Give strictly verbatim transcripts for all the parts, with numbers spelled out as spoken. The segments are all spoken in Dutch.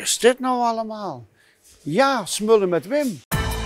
is dit nou allemaal? Ja, Smullen met Wim.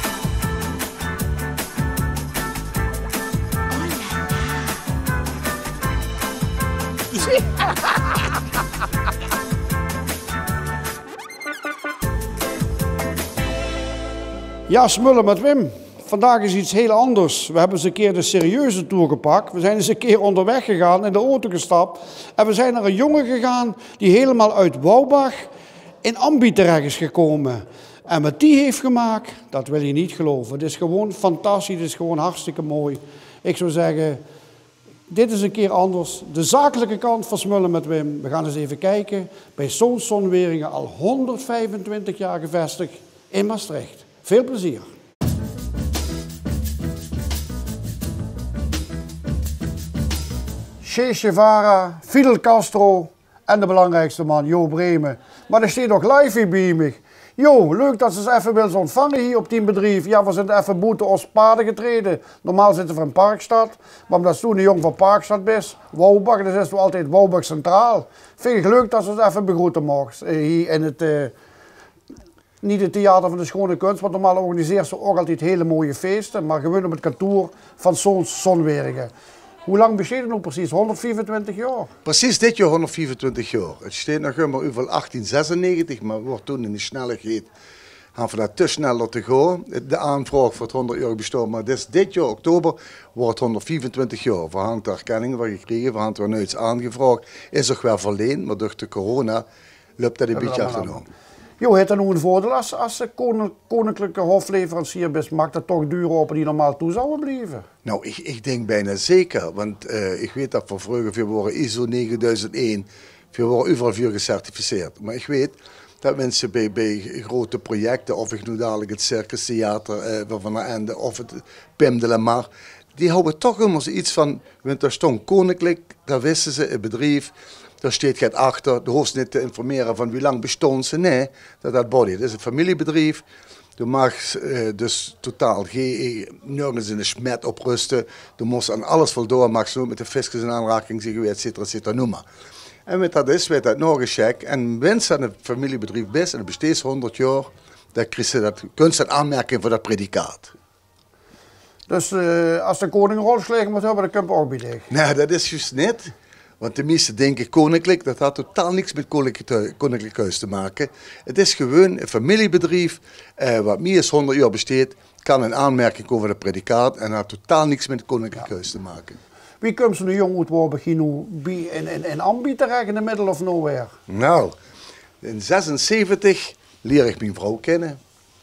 Ja, Smullen met Wim. Vandaag is iets heel anders. We hebben eens een keer de serieuze tour gepakt. We zijn eens een keer onderweg gegaan, in de auto gestapt. En we zijn naar een jongen gegaan die helemaal uit Woubach in Ambi terecht is gekomen. En wat die heeft gemaakt, dat wil je niet geloven. Het is gewoon fantastisch, het is gewoon hartstikke mooi. Ik zou zeggen, dit is een keer anders. De zakelijke kant van Smullen met Wim. We gaan eens even kijken. Bij Soons Zonweringen al honderdvijfentwintig jaar gevestigd in Maastricht. Veel plezier. Che Guevara, Fidel Castro en de belangrijkste man, Jo Bremen. Maar er staat nog live hier bij me. Jo, leuk dat ze eens even willen ontvangen hier op die bedrijf. Ja, we zijn even boete ons paden getreden. Normaal zitten we in Parkstad, maar omdat toen een jong van Parkstad bent, Woubach, dus is het altijd Woubach Centraal. Vind ik leuk dat ze ons even begroeten mogen hier in het, uh, niet het Theater van de Schone Kunst, want normaal organiseert ze ook altijd hele mooie feesten, maar gewoon op het kantoor van Soons Zonweringen. Hoe lang besteedt het nog precies? honderdvierentwintig jaar? Precies dit jaar honderdvierentwintig jaar. Het staat nog helemaal over achttien zesennegentig, maar wordt toen in de snelheid gaan we dat te snel laten gaan. De aanvraag voor het honderd jaar bestaan, maar dus dit jaar, oktober, wordt het honderdvierentwintig jaar. We hebben de erkenning wat gekregen, we hebben er nu iets aangevraagd. Is ook wel verleend, maar door de corona loopt dat een beetje achteraan. Jo, heeft dat nog een voordeel als, als de koninklijke hofleverancier bent? Maakt het toch duur open die normaal toe zouden blijven? Nou, ik, ik denk bijna zeker, want uh, ik weet dat van vroeger, we worden I S O negenduizend één, we worden overal voor gecertificeerd. Maar ik weet dat mensen bij, bij grote projecten, of ik nu dadelijk het Circus Theater uh, van de Ende, of het Pim de la Mar, die houden toch immer zoiets van, want daar stond koninklijk, daar wisten ze, het bedrijf. Daar staat het achter, de hoeft niet te informeren van wie lang bestond ze. Nee, dat dat body. Het is een familiebedrijf. Je mag uh, dus totaal geen, nergens in de smet oprusten. Je moest aan alles voldoen, mag zo met de fiscus in aanraking zeggen, et cetera, et cetera, noem maar. En met dat is, werd dat nog een check. En wens aan een familiebedrijf best en het besteedt honderd jaar, dan krijg je dat, kun je dat aanmerken voor dat predicaat. Dus uh, als de koning een rol geslagen moet hebben, dan kun je ook bij dicht. Nee, dat is juist niet. Want de meesten denken koninklijk, dat had totaal niks met koninklijk huis te maken. Het is gewoon een familiebedrijf, eh, wat meer dan honderd jaar besteedt, kan een aanmerking over het predicaat en had totaal niks met koninklijk huis te maken. Wie komt ze nu jong moet worden beginnen in, in, in Ambi terecht in de middle of nowhere? Nou, in zesenzeventig leer ik mijn vrouw kennen.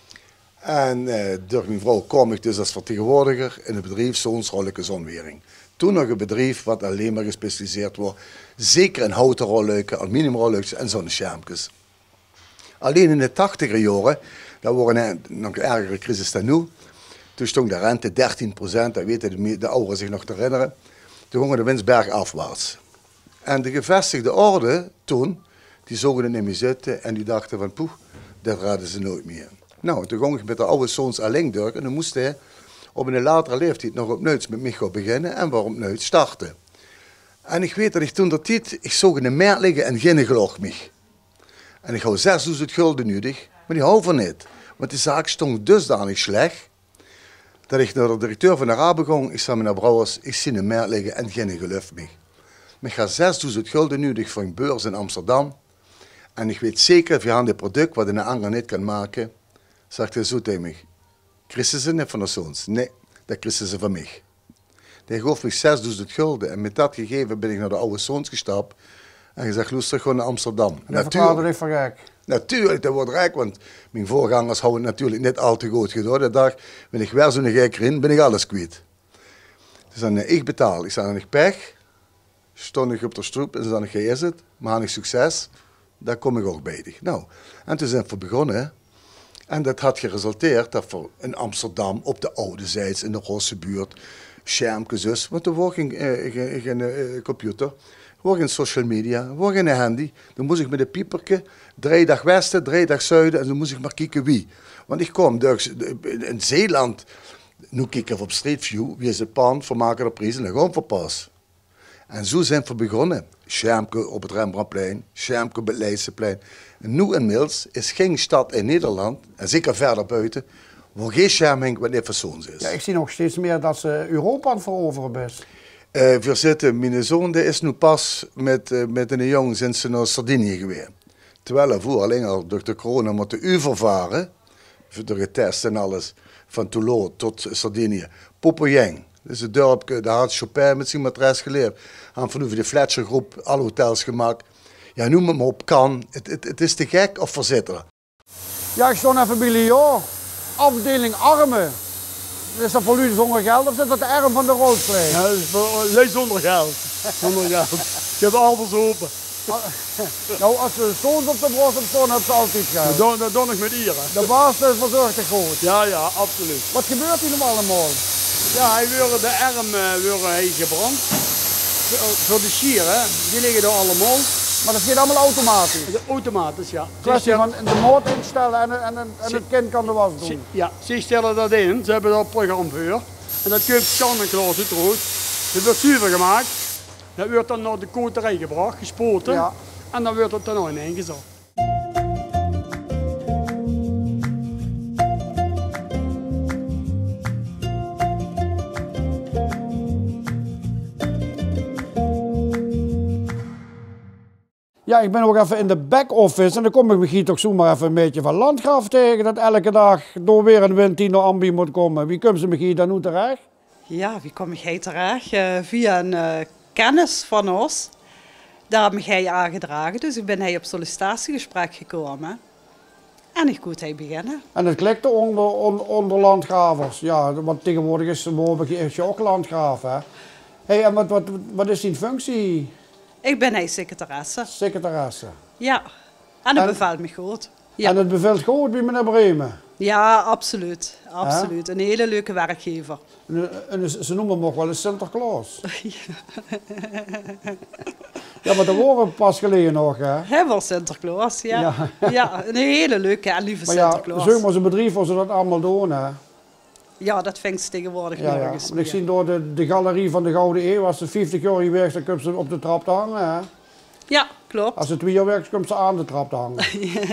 En eh, door mijn vrouw kwam ik dus als vertegenwoordiger in het bedrijf Soons Zonwering. Toen nog een bedrijf wat alleen maar gespecialiseerd was, zeker in houten rolluiken, aluminiumrolluiken en zonneschermpjes. Alleen in de tachtiger jaren, dat was een nog ergere crisis dan nu, toen stond de rente dertien procent, dat weten de, de ouderen zich nog te herinneren, toen gingen de winst bergafwaarts. En de gevestigde orde toen, die zogen er niet meer zitten en die dachten van poeh, dat raden ze nooit meer. Nou, toen ging ik met de oude Soons alleen door en dan moest hij op een latere leeftijd nog opnieuw met mij gaan beginnen en waarom opnieuw starten. En ik weet dat ik toen dat tijd, ik zag in de merk liggen en geen geloof mij. En ik had zesduizend gulden nodig, maar die hou van niet. Want die zaak stond dusdanig slecht, dat ik naar de directeur van de Raben ging, ik zei meneer Brouwers, ik zie een merk liggen en geen geloof mij. Maar ik had zesduizend gulden nodig voor een beurs in Amsterdam. En ik weet zeker, dat je aan dit product wat een ander niet kan maken, zegt hij zo tegen mij. Kregen ze niet van de Soons? Nee, dat kregen ze van mij. Die gaf me zesduizend gulden en met dat gegeven ben ik naar de oude Soons gestapt en gezegd, luister gewoon naar Amsterdam. En dat verklaarde ik van gek? Natuurlijk, dat wordt rijk, want mijn voorgangers hadden het natuurlijk niet al te goed gedaan. Dat dag ben ik weer zo'n gek erin, ben ik alles kwijt. Dus dan, ik betaal, ik zei dan, ik pech, stond ik op de stoep en ze dan, gij is het, maar had ik succes, daar kom ik ook bij. Nou, en toen zijn we begonnen. En dat had geresulteerd dat we in Amsterdam op de oude zijds in de Rosse buurt, schermpjes dus, want er was geen, uh, geen, geen uh, computer, er was geen social media, er was geen handy. Dan moest ik met een pieperke, drie dag westen, drie dag zuiden en dan moest ik maar kijken wie. Want ik kwam dus in Zeeland, nu kijk ik op Street View, wie is het pand, voor maken de prijs en dan gewoon voor pas. En zo zijn we begonnen. Schermke op het Rembrandtplein, Schermke op het Leidseplein. En nu inmiddels is geen stad in Nederland, en zeker verder buiten, waar geen scherming wat niet verzoend is. Ja, ik zie nog steeds meer dat ze Europa aan het veroveren is. Uh, we zitten, mijn zoon die is nu pas met, uh, met een jongen zijn ze naar Sardinië geweest. Terwijl hij voor alleen al door de corona moeten overvaren, door het test en alles, van Toulon tot Sardinië. Poppojeng, dat is het dorpje, daar had Chopin met zijn matras geleerd. En vanaf de Fletcher groep alle hotels gemaakt. Ja, noem het maar op, kan. Het, het, het is te gek of verzitteren. Ja, ik stond even bij Lyon. Afdeling armen. Is dat voor jullie zonder geld of zit dat de arm van de Roodsplein? Ja, dat is voor, nee, zonder geld. Zonder geld. Ik heb alles open. Nou, als ze zoons op de borst hebben staan, hebben ze altijd geld. Dat, dat doe ik met ieren. De baas verzorgt het goed. Ja, ja, absoluut. Wat gebeurt hier nou allemaal? Ja, hij wordt de arm uh, hij gebrand. Voor de schieren, die liggen er allemaal. Maar dat gaat allemaal automatisch? Automatisch, ja. Kwestie van de moord instellen en, en, en, en het kind kan de was doen? Ja, ze stellen dat in. Ze hebben dat programma voor. En dat komt kan en klaar uit rood. Het wordt zuiver gemaakt. Dat wordt dan naar de koterij gebracht, gespoten. Ja. En dan wordt het dan in ingezet. Ja, ik ben ook even in de back-office en dan kom ik misschien toch zomaar even een beetje van Landgraaf tegen. Dat elke dag door weer een wind die naar Ambi moet komen. Wie komt ze misschien daar nu terecht? Ja, wie kom jij terecht? Uh, via een uh, kennis van ons. Daar heb ik hij aangedragen, dus ik ben hij op sollicitatiegesprek gekomen. En ik moet hij beginnen. En het klikte onder, onder, onder landgravers. Ja, want tegenwoordig is, is je ook landgraaf, hè? Hey, en wat, wat, wat is die functie? Ik ben hij secretaresse. Secretaresse. Ja, en het bevalt me goed. Ja. En het bevalt goed bij meneer Bremen? Ja, absoluut. absoluut. Een hele leuke werkgever. En, en ze noemen hem ook wel eens Sinterklaas. Ja, maar dat horen we pas geleden nog, hè? Hij was Sinterklaas, ja. Ja. Ja, een hele leuke en lieve maar Sinterklaas. Ja, zeg maar zijn bedrijf waar ze dat allemaal doen, hè? Ja, dat vindt ze tegenwoordig ja, nergens ja. Ik zie door de, de galerie van de Gouden Eeuw, als ze vijftig jaar hier werkt, dan komt ze op de trap te hangen, hè? Ja, klopt. Als ze twee jaar werkt, komt ze aan de trap te hangen.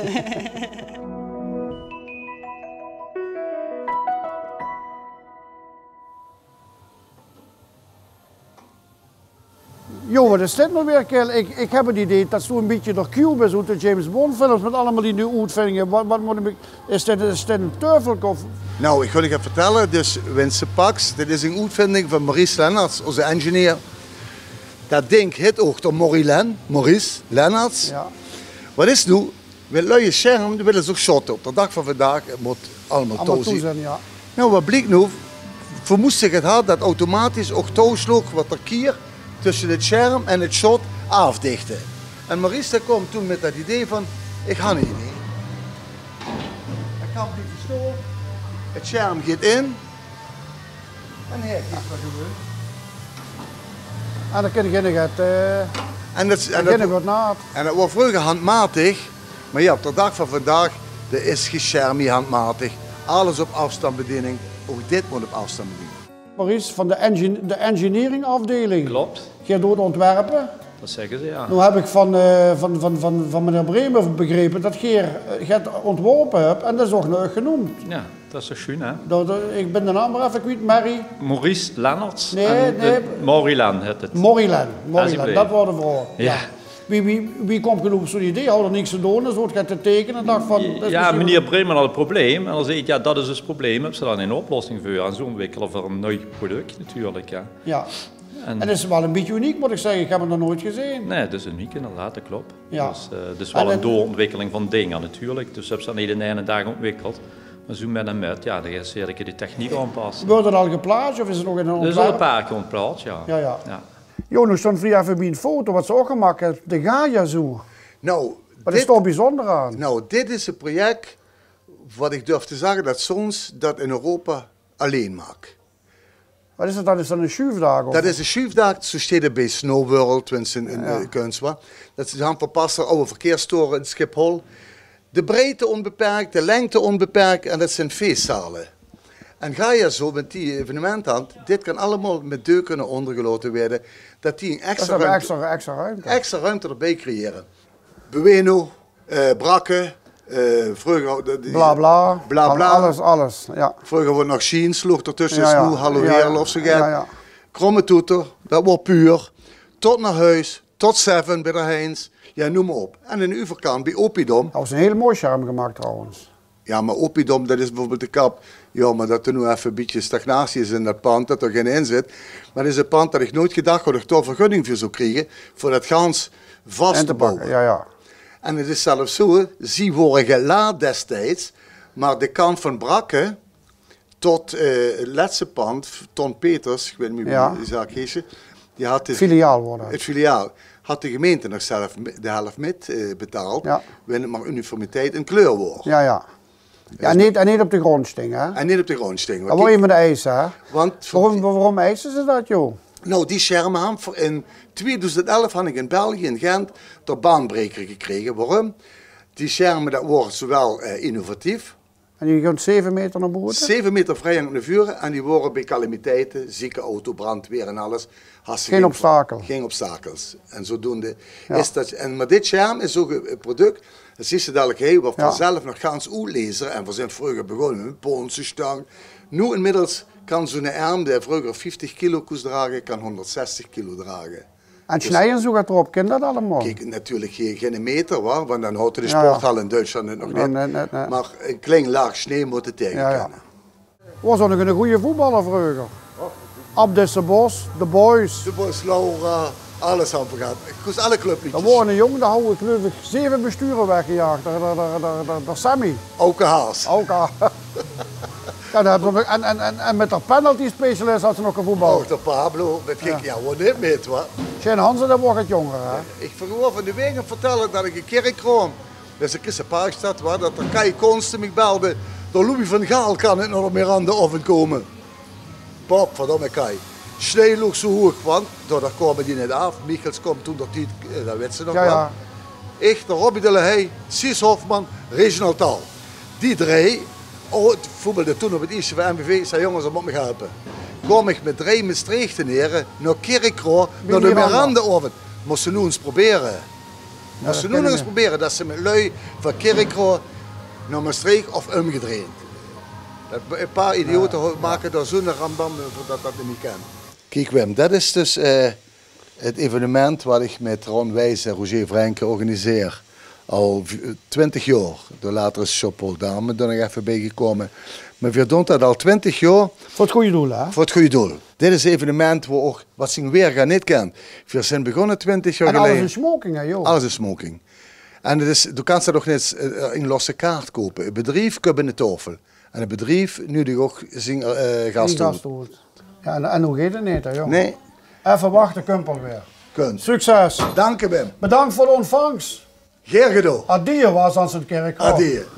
Jo, wat is dit nou weer, Kel? Ik, ik heb het idee dat zo een beetje door Cube is uit de James Bond films met allemaal die nieuwe uitvindingen. Wat, wat moet ik, is, dit, is dit een turfelkop? Nou, ik wil je even vertellen, dus Winston Pax, dit is een uitvinding van Maurice Lennarts, onze engineer. Dat ding heet ook door Maurice, Maurice Lennarts. Ja. Wat is nu? Met luie scherm, die willen ze ook shotten. Op de dag van vandaag het moet allemaal touw zijn. Ja. Nou, wat blijkt nu? We moesten het hadden dat automatisch ook touw sloeg wat er kier tussen het scherm en het shot afdichten. En Maurice kwam toen met dat idee van, ik ga een idee. Ik kan het niet verstoren. Het scherm gaat in. En hier is wat gebeurt. En dan kun je het, uh, en dat, en dat, dat, wordt naad. En dat was vroeger handmatig. Maar ja, op de dag van vandaag, er is geen scherm handmatig. Alles op afstandsbediening. Ook dit moet op afstandsbediening. Maurice, van de, engine, de engineering afdeling. Klopt. Jij doet ontwerpen. Dat zeggen ze, ja. Nu heb ik van, uh, van, van, van, van meneer Bremen begrepen dat je het ontworpen hebt en dat is ook nog genoemd. Ja, dat is toch schoon, hè? Dat, uh, ik ben de naam maar even kwijt, Mary. Maurice Lennarts. Nee, nee. Morilan heet het. Morilan, Morilan, dat wordt de vrouw. Ja. Ja. Wie, wie, wie komt genoeg op zo'n idee? Hou er niks te doen, dus wordt gaat te tekenen en dacht van... Ja, meneer Bremen had een probleem en dan zei ik, ja, dat is dus het probleem. Hebben ze dan een oplossing voor en zo ontwikkelen voor een nieuw product natuurlijk, ja. Ja. En, en dat is wel een beetje uniek, moet ik zeggen. Ik heb het nog nooit gezien. Nee, dat is uniek inderdaad, dat klopt. Ja. Dus, uh, het is wel en een doorontwikkeling van dingen natuurlijk. Dus hebben ze dat niet in één dag ontwikkeld. Maar zo met en met, ja, dan ga je de techniek aanpassen. Wordt het al geplaatst of is het nog in een ontwerp? Er is al een paar keer ontplaatst, ja. Ja, ja. ja. Jo, nu stond vrij even bij een foto wat ze ook gemaakt hebben. De Gaia Zoo. Nou, wat is toch bijzonder aan? Nou, dit is een project wat ik durf te zeggen dat soms dat in Europa alleen maakt. Wat is dat dan? Is dat een schuifdag? Dat is een schuifdag, zo staat het bij Snow World, tenminste in, in ja. uh, Kunstwa. Dat ze gaan verpassen, oude verkeerstoren in Schiphol. De breedte onbeperkt, de lengte onbeperkt en dat zijn feestzalen. En ga je zo met die evenement aan, dit kan allemaal met deur kunnen ondergeloten worden, dat die een extra, dat ruimte, extra, extra ruimte. extra ruimte erbij creëren. Bueno, uh, brakken, uh, vroeger... Bla bla, bla, bla. alles, alles, ja. Vroeger wordt nog Sheen, sloeg ertussen Ja, ja. snoe, hallo Ja, heerl ja. of zo. Ja, ja. Kromme toeter, dat wordt puur. Tot naar huis, tot Seven bij de Heins, ja noem maar op. En in de overkant bij Opidom. Dat was een hele mooie scherm gemaakt trouwens. Ja, maar Opidom, dat is bijvoorbeeld de kap. Ja, maar dat er nu even een beetje stagnatie is in dat pand, dat er geen in zit. Maar dat is een pand dat ik nooit gedacht had dat ik toch vergunning voor zou krijgen, voor dat gans vast En te te bouwen. pakken, ja, ja. En het is zelfs zo, ze worden gelaat destijds, maar de kant van Brakke tot uh, het laatste pand, Ton Peters, ik weet niet meer Ja. hoe die zaak heet, die had de, Filiaal worden. het filiaal, had de gemeente nog zelf de helft met uh, betaald, Ja. wanneer het maar uniformiteit en kleur wordt. Ja, ja. Ja, en niet, en niet op de grond stingen, hè? En niet op de grond stingen. Dat word je met de eisen, hè? Want Waarom, waarom eisen ze dat, joh? nou, die schermen hebben voor in tweeduizend elf had ik in België, in Gent, de baanbreker gekregen. Waarom? Die schermen dat worden zowel uh, innovatief, En je kunt zeven meter naar boven? zeven meter vrijgang op de vuren en die worden bij calamiteiten, zieke auto, brandweer en alles. Had ze Geen obstakel. Geen obstakels. En zodoende Ja. is dat. En, maar dit scherm is ook een product, dat zie je dadelijk, hey, wat Ja. vanzelf nog gans lezen. En we zijn vroeger begonnen met een Poolse stang. Nu inmiddels kan zo'n arm die vroeger vijftig kilo koest dragen, kan honderdzestig kilo dragen. En snijden zo gaat erop, ken dat allemaal? Kijk, natuurlijk geen, geen meter, hoor, want dan houdt de Ja, ja. sporthal in Duitsland het nog Nee, niet. nee, nee, nee. Maar een klein laag sneeuw moet het tegen Ja, ja. kunnen. Was ook nog een goede voetballer vroeger. Abdessenbos, de boys. De Bos, Laura, alles aan gehad. Ik koest alle clubliedjes. Dat waren een jongen, daar hadden we geloof ik zeven besturen weggejaagd. Daar, daar, daar, daar, daar, daar Sammy. Ook een haas. Ook al. Ja, dan hebben we- en, en, en, en met de penalty specialist had ze nog een voetbal. Ook de Pablo, dat ging ja, gewoon niet mee, hoor. Shane Hansen, dat wordt het jonger, hè? Ik verhoor van de wegen vertellen dat ik een keer kwam. Dus ik is een Parkstad, waar dat er Kai Konsten me belde. Door Louis van Gaal kan het nog meer aan de oven komen. Pop, verdomme Kai. Sneeuw lag zo hoog, want door daar komen die niet af. Michels komt toen dat die, eh, dat weet ze nog Ja, wel. ja. Ik, de Robbie de Lehey, Cies Hofman, Reginald Tal. Die drie, oh, het voetbalde toen op het eerste van M B V, zei jongens, dat moet me helpen. Kom ik met drie Maastrichten neer, naar Kerkroo, naar de Miranda. Miranda-oven. Moesten nu eens proberen. dat Moesten nu kennen nog eens we. proberen dat ze met lui van Kerkroo naar Maastricht of omgedraaid. Dat een paar idioten maken daar zo'n rambam dat dat niet kan. Kijk Wim, dat is dus uh, het evenement wat ik met Ron Wijs en Roger Frenke organiseer. Al twintig jaar. De later is Jean-Paul Dame er nog even bij gekomen. Maar we doen dat al twintig jaar. Voor het goede doel, hè? Voor het goede doel. Dit is een evenement waar ook, wat zijn weer gaan niet kent. We zijn begonnen twintig jaar En alles geleden. in smoking, hè, joh. Alles is smoking. En het is, du kannst dat nog niet in losse kaart kopen. Een bedrijf koopt een tafel. En een bedrijf nu die ook zijn uh, Die gast doen. gasthoed. Ja, en, en hoe gaat het niet, hè, joh? Nee, Even wachten, kumpel weer. kunt. Succes. Dank je, Wim. Bedankt voor de ontvangst. Geer gedaan. Adieu was aan zijn kerk. Adieu.